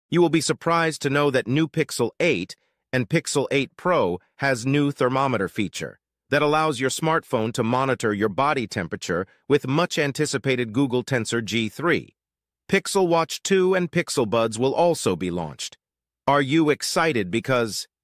You will be surprised to know that new Pixel 8 and Pixel 8 Pro has new thermometer feature that allows your smartphone to monitor your body temperature with much-anticipated Google Tensor G3. Pixel Watch 2 and Pixel Buds will also be launched. Are you excited because